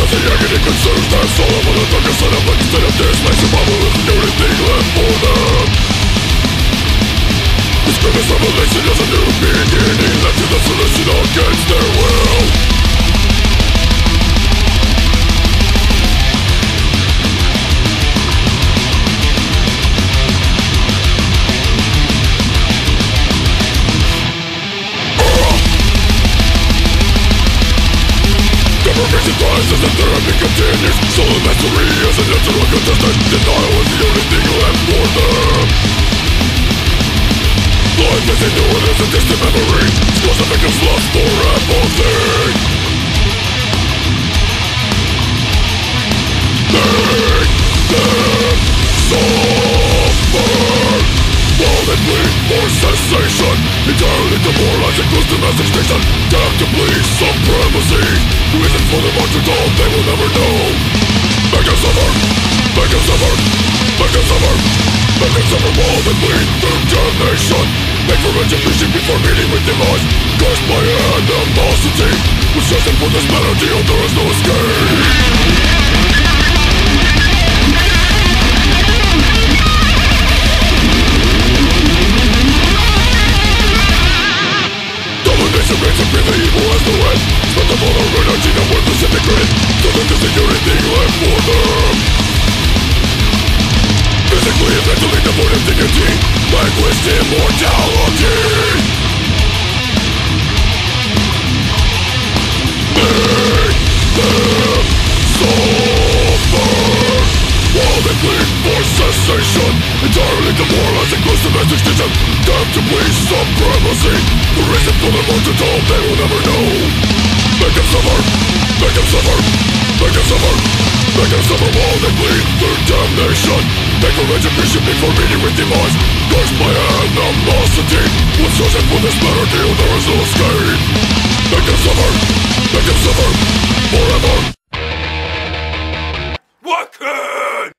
the agony concerns their soul for the darkest side of life. Instead of this makes a problem with the only thing left for them. This grievous revelation is a new beginning, led to the solution against their will. Deprivation rises and therapy continues. Solo mastery is a natural contestant. Denial is the only thing left for them. Life is ignored as a distant memory. Scars of victims lost for everything. Make them suffer while they plead for cessation. Entirely demoralizing, close to mass extinction. Death to please supremacy. Reason for the march to dawn they will never know. Make them suffer, make them suffer, make them suffer, make them suffer while they bleed through damnation. Make for retribution before meeting with demise. Cursed by animosity, with searching for this melody, there is no escape. Domination reigns supreme, the evil has no end. Spent of all our energy, now worthless in the grid. So that there's the only thing left for them. Physically and mentally devoid of dignity, vanquished immortality. Make them suffer while they plead for cessation. Entirely demoralizing, close to mass extinction. Death to please supremacy. The reason for the march to dawn they will never know. Make them suffer, make them suffer, make them suffer, make them suffer while they bleed through damnation. Make for retribution before meeting with demise. Cursed by animosity, with searching for this better deal there is no escape. Make them suffer forever. What could?